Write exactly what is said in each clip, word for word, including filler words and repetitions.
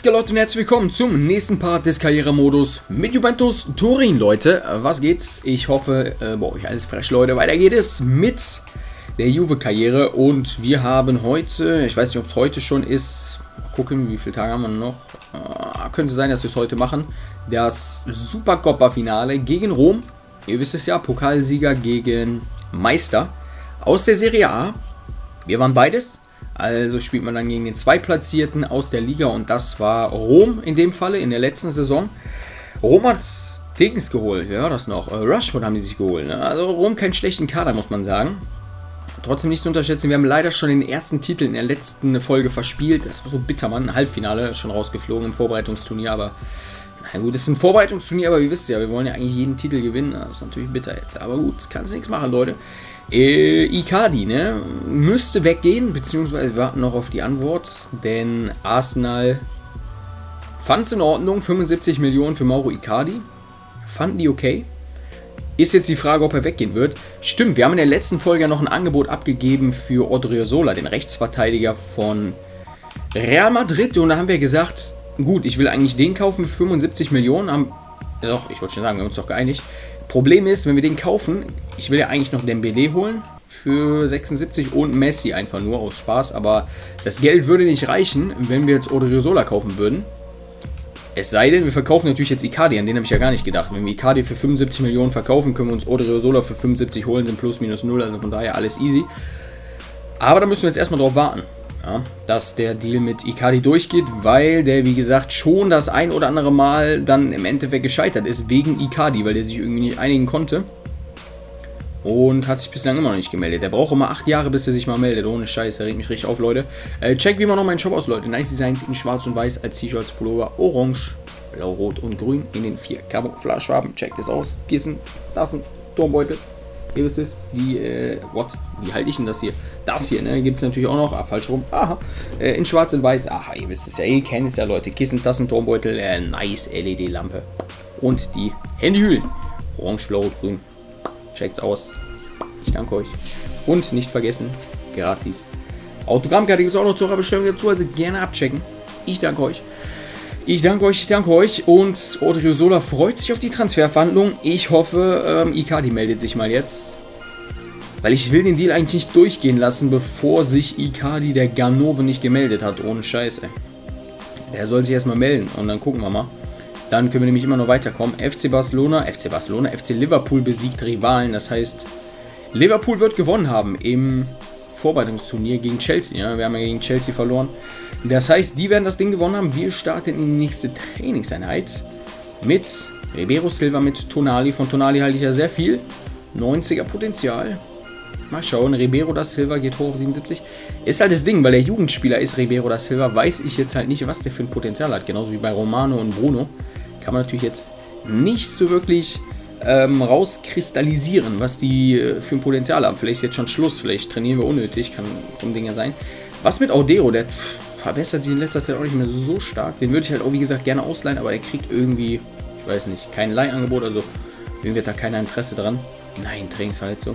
Was geht, Leute, und herzlich willkommen zum nächsten Part des Karrieremodus mit Juventus Turin, Leute. Was geht's? Ich hoffe, äh, bei euch alles fresh, Leute. Weiter geht es mit der Juve-Karriere und wir haben heute, ich weiß nicht, ob es heute schon ist, mal gucken, wie viele Tage haben wir noch. Äh, könnte sein, dass wir es heute machen. Das Supercoppa-Finale gegen Rom. Ihr wisst es ja, Pokalsieger gegen Meister aus der Serie A. Wir waren beides. Also spielt man dann gegen den Zweitplatzierten aus der Liga und das war Rom in dem Falle in der letzten Saison. Rom hat Dings geholt, ja das noch, äh, Rashford haben die sich geholt. Ne? Also Rom keinen schlechten Kader, muss man sagen. Trotzdem nicht zu unterschätzen, wir haben leider schon den ersten Titel in der letzten Folge verspielt. Das war so bitter, Mann. Halbfinale schon rausgeflogen im Vorbereitungsturnier, aber na gut, es ist ein Vorbereitungsturnier, aber ihr wisst ja, wir wollen ja eigentlich jeden Titel gewinnen. Das ist natürlich bitter jetzt, aber gut, das kann es nichts machen, Leute. Äh, Icardi, ne, müsste weggehen, beziehungsweise warten noch auf die Antwort, denn Arsenal fand es in Ordnung, fünfundsiebzig Millionen für Mauro Icardi, fanden die okay. Ist jetzt die Frage, ob er weggehen wird. Stimmt, wir haben in der letzten Folge noch ein Angebot abgegeben für Odriozola, den Rechtsverteidiger von Real Madrid, und da haben wir gesagt, gut, ich will eigentlich den kaufen für fünfundsiebzig Millionen, haben, doch, ich wollte schon sagen, wir haben uns doch geeinigt. Problem ist, wenn wir den kaufen, ich will ja eigentlich noch Dembélé holen für sechsundsiebzig und Messi einfach nur aus Spaß, aber das Geld würde nicht reichen, wenn wir jetzt Odriozola kaufen würden. Es sei denn, wir verkaufen natürlich jetzt Icardi, an den habe ich ja gar nicht gedacht. Wenn wir Icardi für fünfundsiebzig Millionen verkaufen, können wir uns Odriozola für fünfundsiebzig holen, sind plus minus null, also von daher alles easy. Aber da müssen wir jetzt erstmal drauf warten, ja, dass der Deal mit Icardi durchgeht, weil der, wie gesagt, schon das ein oder andere Mal dann im Endeffekt gescheitert ist wegen Icardi, weil der sich irgendwie nicht einigen konnte und hat sich bislang immer noch nicht gemeldet. Der braucht immer acht Jahre, bis er sich mal meldet. Ohne Scheiß, der regt mich richtig auf, Leute. Äh, checkt wie immer noch meinen Shop aus, Leute. Nice Designs in schwarz und weiß als T-Shirts, Pullover, orange, blau, rot und grün in den vier Camouflagefarben. Checkt es aus. Kissen, Tassen, Turmbeutel. Ihr wisst es, die, äh, what? Wie halte ich denn das hier? Das hier, ne, gibt es natürlich auch noch, ah, falsch rum, aha, äh, in schwarz und weiß, aha, ihr wisst es ja, ihr kennt es ja, Leute, Kissen, Tassen, Turmbeutel, äh, nice L E D-Lampe und die Handyhüllen, orange, blau, grün, checkt's aus, ich danke euch und nicht vergessen, gratis, Autogrammkarte gibt es auch noch zu eurer Bestellung dazu, also gerne abchecken, ich danke euch. Ich danke euch, ich danke euch und Odriozola freut sich auf die Transferverhandlung. Ich hoffe, ähm, Icardi meldet sich mal jetzt, weil ich will den Deal eigentlich nicht durchgehen lassen, bevor sich Icardi, der Ganove, nicht gemeldet hat. Ohne Scheiße. Der soll sich erstmal melden und dann gucken wir mal. Dann können wir nämlich immer noch weiterkommen. F C Barcelona, F C Barcelona, F C Liverpool besiegt Rivalen. Das heißt, Liverpool wird gewonnen haben im Vorbereitungsturnier gegen Chelsea. Ja, wir haben ja gegen Chelsea verloren. Das heißt, die werden das Ding gewonnen haben. Wir starten in die nächste Trainingseinheit mit Ribeiro Silva, mit Tonali. Von Tonali halte ich ja sehr viel. neunziger Potenzial. Mal schauen. Ribeiro da Silva geht hoch auf siebenundsiebzig. Ist halt das Ding, weil der Jugendspieler ist Ribeiro da Silva, weiß ich jetzt halt nicht, was der für ein Potenzial hat. Genauso wie bei Romano und Bruno. Kann man natürlich jetzt nicht so wirklich ähm, rauskristallisieren, was die äh, für ein Potenzial haben. Vielleicht ist jetzt schon Schluss. Vielleicht trainieren wir unnötig. Kann so ein Ding ja sein. Was mit Audero? Der verbessert sich in letzter Zeit auch nicht mehr so stark. Den würde ich halt auch, wie gesagt, gerne ausleihen, aber er kriegt irgendwie, ich weiß nicht, kein Leihangebot, also irgendwie hat da keiner Interesse dran. Nein, Trainingsverletzung.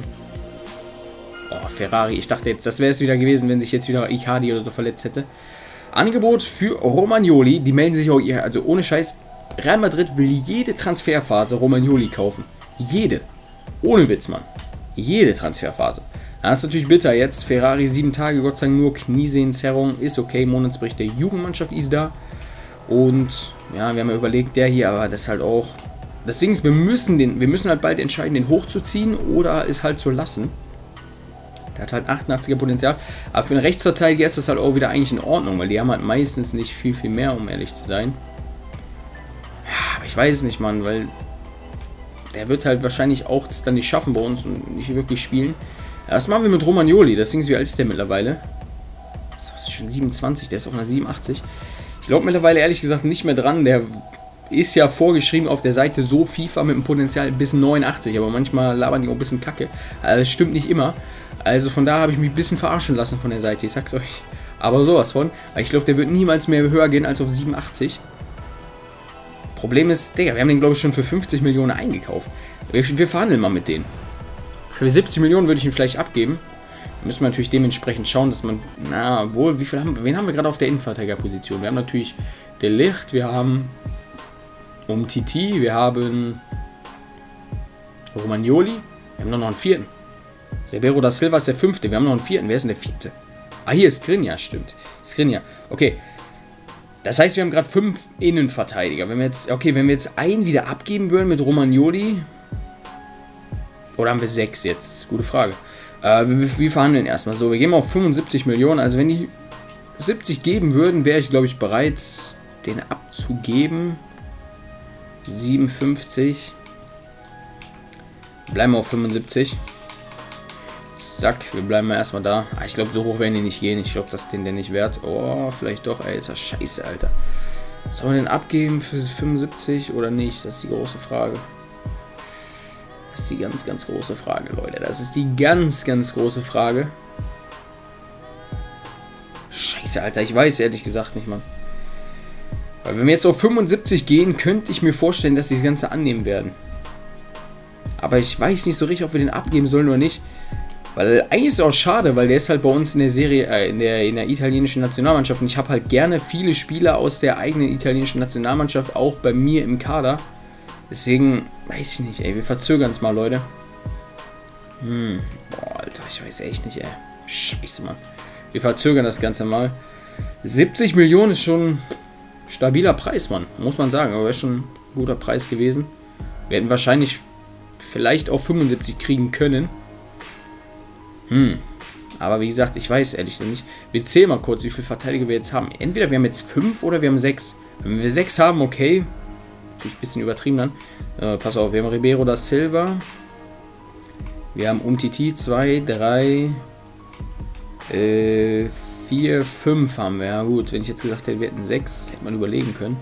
Oh, Ferrari. Ich dachte jetzt, das wäre es wieder gewesen, wenn sich jetzt wieder Icardi oder so verletzt hätte. Angebot für Romagnoli. Die melden sich auch, also ohne Scheiß, Real Madrid will jede Transferphase Romagnoli kaufen. Jede. Ohne Witz, Mann. Jede Transferphase. Das ist natürlich bitter jetzt. Ferrari sieben Tage, Gott sei Dank nur Kniesehnenzerrung. Ist okay. Monatsbericht der Jugendmannschaft ist da. Und ja, wir haben ja überlegt, der hier, aber das ist halt auch. Das Ding ist, wir müssen den, wir müssen halt bald entscheiden, den hochzuziehen oder es halt zu lassen. Der hat halt achtundachtziger Potenzial. Aber für einen Rechtsverteidiger ist das halt auch wieder eigentlich in Ordnung, weil die haben halt meistens nicht viel, viel mehr, um ehrlich zu sein. Ja, aber ich weiß es nicht, Mann, weil der wird halt wahrscheinlich auch es dann nicht schaffen bei uns und nicht wirklich spielen. Was machen wir mit Romagnoli? Das Ding ist, wie alt ist der mittlerweile? Das ist schon siebenundzwanzig, der ist auf einer siebenundachtzig. Ich glaube mittlerweile ehrlich gesagt nicht mehr dran. Der ist ja vorgeschrieben auf der Seite so FIFA mit einem Potenzial bis neunundachtzig. Aber manchmal labern die auch ein bisschen Kacke. Also das stimmt nicht immer. Also von da habe ich mich ein bisschen verarschen lassen von der Seite. Ich sag's euch. Aber sowas von. Weil ich glaube, der wird niemals mehr höher gehen als auf siebenundachtzig. Problem ist, Digga, wir haben den glaube ich schon für fünfzig Millionen eingekauft. Wir, wir verhandeln mal mit denen. Für siebzig Millionen würde ich ihn vielleicht abgeben. Da müssen wir natürlich dementsprechend schauen, dass man, na wohl, wie viel haben wir, wen haben wir gerade auf der Innenverteidigerposition? Wir haben natürlich De Ligt, wir haben Umtiti, wir haben Romagnoli, wir haben noch einen vierten. Ribeiro da Silva ist der fünfte, wir haben noch einen vierten. Wer ist denn der vierte? Ah, hier ist Skriniar, stimmt. Skriniar, okay. Das heißt, wir haben gerade fünf Innenverteidiger. Wenn wir jetzt, okay, wenn wir jetzt einen wieder abgeben würden mit Romagnoli, oder haben wir sechs jetzt? Gute Frage. Äh, wir, wir verhandeln erstmal so. Wir gehen mal auf fünfundsiebzig Millionen. Also wenn die siebzig geben würden, wäre ich, glaube ich, bereit, den abzugeben. siebenundfünfzig. Bleiben wir auf fünfundsiebzig. Zack, wir bleiben mal erstmal da. Ah, ich glaube, so hoch werden die nicht gehen. Ich glaube, das ist den nicht wert. Oh, vielleicht doch, Alter. Scheiße, Alter. Sollen wir den abgeben für fünfundsiebzig oder nicht? Das ist die große Frage. Das ist die ganz, ganz große Frage, Leute. Das ist die ganz, ganz große Frage. Scheiße, Alter. Ich weiß ehrlich gesagt nicht, Mann. Weil wenn wir jetzt auf fünfundsiebzig gehen, könnte ich mir vorstellen, dass die das Ganze annehmen werden. Aber ich weiß nicht so richtig, ob wir den abgeben sollen oder nicht. Weil eigentlich ist es auch schade, weil der ist halt bei uns in der Serie, äh, in, der, in der italienischen Nationalmannschaft. Und ich habe halt gerne viele Spieler aus der eigenen italienischen Nationalmannschaft auch bei mir im Kader. Deswegen, weiß ich nicht, ey. Wir verzögern es mal, Leute. Hm, boah, Alter, ich weiß echt nicht, ey. Scheiße, Mann. Wir verzögern das Ganze mal. siebzig Millionen ist schon ein stabiler Preis, Mann. Muss man sagen. Aber wäre schon ein guter Preis gewesen. Wir hätten wahrscheinlich vielleicht auch fünfundsiebzig kriegen können. Hm. Aber wie gesagt, ich weiß ehrlich nicht. Wir zählen mal kurz, wie viele Verteidiger wir jetzt haben. Entweder wir haben jetzt fünf oder wir haben sechs. Wenn wir sechs haben, okay. Natürlich ein bisschen übertrieben dann. Äh, pass auf, wir haben Ribeiro da Silva. Wir haben Umtiti zwei, drei, vier, fünf haben wir. Ja gut, wenn ich jetzt gesagt hätte, wir hätten sechs, hätte man überlegen können.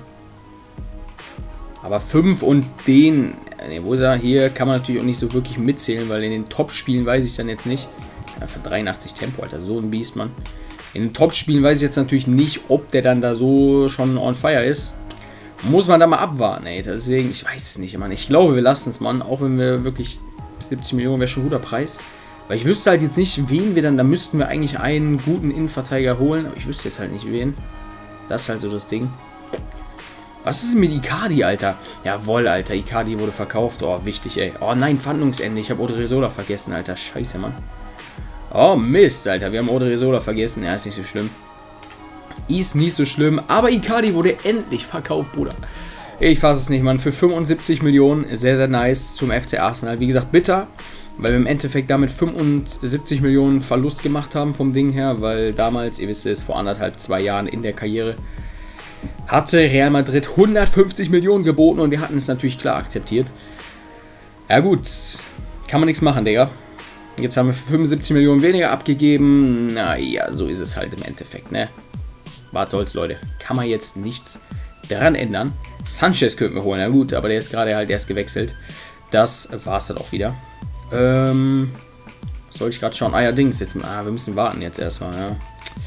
Aber fünf und den, ne, wo ist er? Hier kann man natürlich auch nicht so wirklich mitzählen, weil in den Top-Spielen weiß ich dann jetzt nicht. Einfach dreiundachtzig Tempo, Alter, so ein Biest, Mann. In den Top-Spielen weiß ich jetzt natürlich nicht, ob der dann da so schon on fire ist. Muss man da mal abwarten, ey. Deswegen, ich weiß es nicht, Mann. Ich glaube, wir lassen es, Mann. Auch wenn wir wirklich siebzig Millionen wäre schon ein guter Preis. Weil ich wüsste halt jetzt nicht, wen wir dann, da müssten wir eigentlich einen guten Innenverteidiger holen. Aber ich wüsste jetzt halt nicht, wen. Das ist halt so das Ding. Was ist denn mit Icardi, Alter? Jawohl, Alter. Icardi wurde verkauft. Oh, wichtig, ey. Oh nein, Verhandlungsende. Ich habe Odriozola vergessen, Alter. Scheiße, Mann. Oh, Mist, Alter. Wir haben Odriozola vergessen. Ja, ist nicht so schlimm. Ist nicht so schlimm. Aber Icardi wurde endlich verkauft, Bruder. Ich fasse es nicht, Mann. Für fünfundsiebzig Millionen. Sehr, sehr nice zum F C Arsenal. Wie gesagt, bitter. Weil wir im Endeffekt damit fünfundsiebzig Millionen Verlust gemacht haben vom Ding her. Weil damals, ihr wisst es, vor anderthalb, zwei Jahren in der Karriere hatte Real Madrid hundertfünfzig Millionen geboten. Und wir hatten es natürlich klar akzeptiert. Ja gut. Kann man nichts machen, Digga. Jetzt haben wir für fünfundsiebzig Millionen weniger abgegeben. Naja, so ist es halt im Endeffekt, ne? Was soll's, Leute. Kann man jetzt nichts daran ändern. Sanchez könnten wir holen. Na gut, aber der ist gerade halt erst gewechselt. Das war's dann auch wieder. Ähm, was soll ich gerade schauen? Ah ja, Dings. Jetzt, ah, wir müssen warten jetzt erstmal, ja.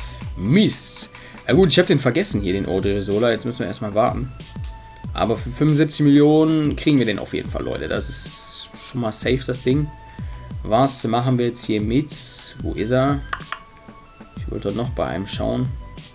Mist. Ja gut, ich habe den vergessen hier, den Odriozola. Jetzt müssen wir erstmal warten. Aber für fünfundsiebzig Millionen kriegen wir den auf jeden Fall, Leute. Das ist schon mal safe, das Ding. Was machen wir jetzt hier mit? Wo ist er? Ich wollte dort noch bei einem schauen.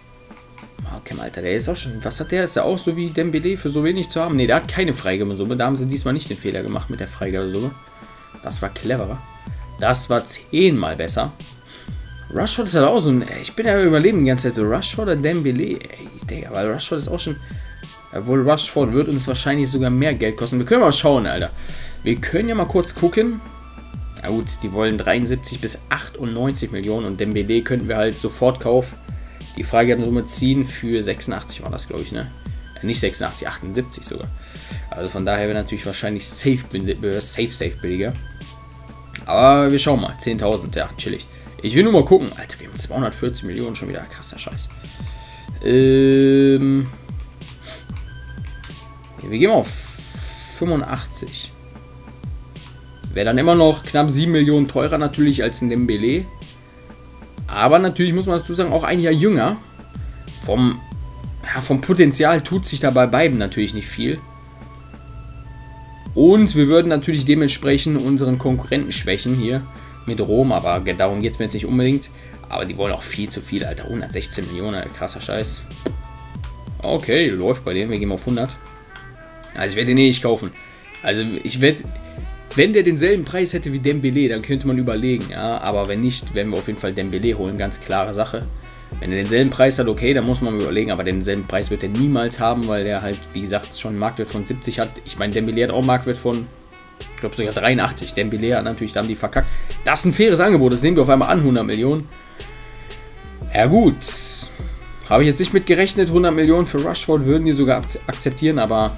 Okay, Alter, der ist auch schon... Was hat der? Ist der auch so wie Dembélé für so wenig zu haben? Ne, der hat keine Freigabesumme. Da haben sie diesmal nicht den Fehler gemacht mit der Freigabesumme. Das war cleverer. Das war zehnmal besser. Rashford ist halt auch so ein... Ich bin ja überleben die ganze Zeit so. Rashford oder Dembélé? Ey, Digga, weil Rashford ist auch schon... Obwohl Rashford wird uns wahrscheinlich sogar mehr Geld kosten. Wir können mal schauen, Alter. Wir können ja mal kurz gucken. Na gut, die wollen dreiundsiebzig bis achtundneunzig Millionen und Dembélé könnten wir halt sofort kaufen. Die Freigabensumme ziehen für sechsundachtzig war das, glaube ich, ne? Äh, nicht sechsundachtzig, achtundsiebzig sogar. Also von daher wäre natürlich wahrscheinlich safe, safe, safe billiger. Aber wir schauen mal. zehntausend, ja, chillig. Ich will nur mal gucken. Alter, wir haben zweihundertvierzig Millionen schon wieder. Krasser Scheiß. Ähm... Wir gehen mal auf fünfundachtzig. Wäre dann immer noch knapp sieben Millionen teurer natürlich als ein Dembélé. Aber natürlich muss man dazu sagen, auch ein Jahr jünger. Vom, ja, vom Potenzial tut sich da bei beiden natürlich nicht viel. Und wir würden natürlich dementsprechend unseren Konkurrenten schwächen hier mit Rom. Aber darum geht es mir jetzt nicht unbedingt. Aber die wollen auch viel zu viel, Alter. hundertsechzehn Millionen, krasser Scheiß. Okay, läuft bei dem. Wir gehen auf hundert. Also ich werde den eh nicht kaufen. Also ich werde... Wenn der denselben Preis hätte wie Dembélé, dann könnte man überlegen. Ja, aber wenn nicht, werden wir auf jeden Fall Dembélé holen. Ganz klare Sache. Wenn er denselben Preis hat, okay, dann muss man überlegen. Aber denselben Preis wird er niemals haben, weil der halt, wie gesagt, schon einen Marktwert von siebzig hat. Ich meine, Dembélé hat auch einen Marktwert von... Ich glaube sogar dreiundachtzig. Dembélé hat natürlich, da haben die verkackt. Das ist ein faires Angebot. Das nehmen wir auf einmal an, hundert Millionen. Ja gut. Habe ich jetzt nicht mit gerechnet. hundert Millionen für Rashford würden die sogar akzeptieren, aber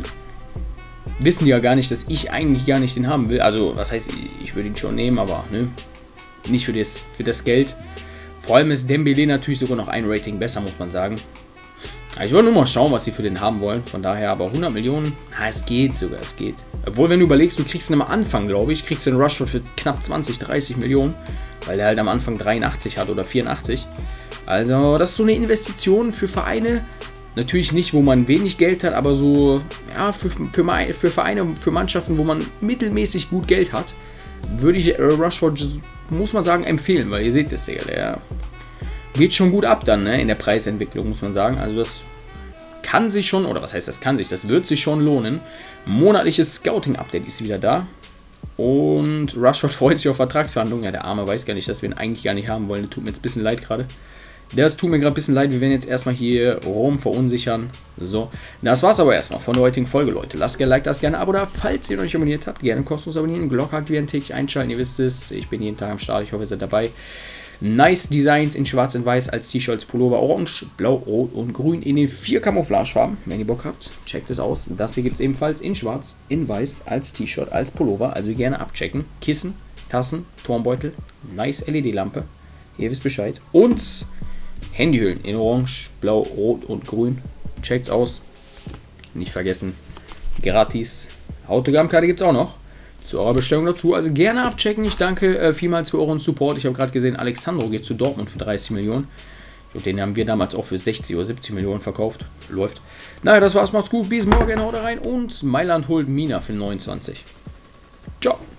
wissen die ja gar nicht, dass ich eigentlich gar nicht den haben will. Also, was heißt, ich würde ihn schon nehmen, aber ne, nicht für das, für das Geld. Vor allem ist Dembélé natürlich sogar noch ein Rating besser, muss man sagen. Ich wollte nur mal schauen, was sie für den haben wollen. Von daher aber hundert Millionen, na, es geht sogar, es geht. Obwohl, wenn du überlegst, du kriegst ihn am Anfang, glaube ich, kriegst du den Rashford für knapp zwanzig, dreißig Millionen, weil der halt am Anfang dreiundachtzig hat oder vierundachtzig. Also, das ist so eine Investition für Vereine. Natürlich nicht, wo man wenig Geld hat, aber so, ja, für, für, für Vereine, für Mannschaften, wo man mittelmäßig gut Geld hat, würde ich Rashford, muss man sagen, empfehlen, weil ihr seht das, Digga, der geht schon gut ab dann, ne, in der Preisentwicklung, muss man sagen. Also das kann sich schon, oder was heißt das kann sich, das wird sich schon lohnen. Monatliches Scouting-Update ist wieder da. Und Rashford freut sich auf Vertragsverhandlungen. Ja, der Arme weiß gar nicht, dass wir ihn eigentlich gar nicht haben wollen. Das tut mir jetzt ein bisschen leid gerade. Das tut mir gerade ein bisschen leid. Wir werden jetzt erstmal hier rum verunsichern. So, das war's aber erstmal von der heutigen Folge, Leute. Lasst gerne ein Like, lasst gerne ein Abo da. Falls ihr noch nicht abonniert habt, gerne kostenlos abonnieren, Glocke aktivieren, täglich einschalten. Ihr wisst es, ich bin jeden Tag am Start. Ich hoffe, ihr seid dabei. Nice Designs in schwarz und weiß als T-Shirt, als Pullover, orange, blau, rot und grün in den vier Camouflagefarben. Wenn ihr Bock habt, checkt es aus. Das hier gibt es ebenfalls in schwarz, in weiß, als T-Shirt, als Pullover. Also gerne abchecken. Kissen, Tassen, Turmbeutel, nice L E D-Lampe. Ihr wisst Bescheid. Und Handyhüllen in orange, blau, rot und grün. Checkt's aus. Nicht vergessen, gratis. Autogrammkarte gibt es auch noch. Zu eurer Bestellung dazu. Also gerne abchecken. Ich danke äh, vielmals für euren Support. Ich habe gerade gesehen, Alexandro geht zu Dortmund für dreißig Millionen. Und den haben wir damals auch für sechzig oder siebzig Millionen verkauft. Läuft. Naja, das war's. Macht's gut. Bis morgen. Haut rein. Und Mailand holt Mina für neunundzwanzig. Ciao.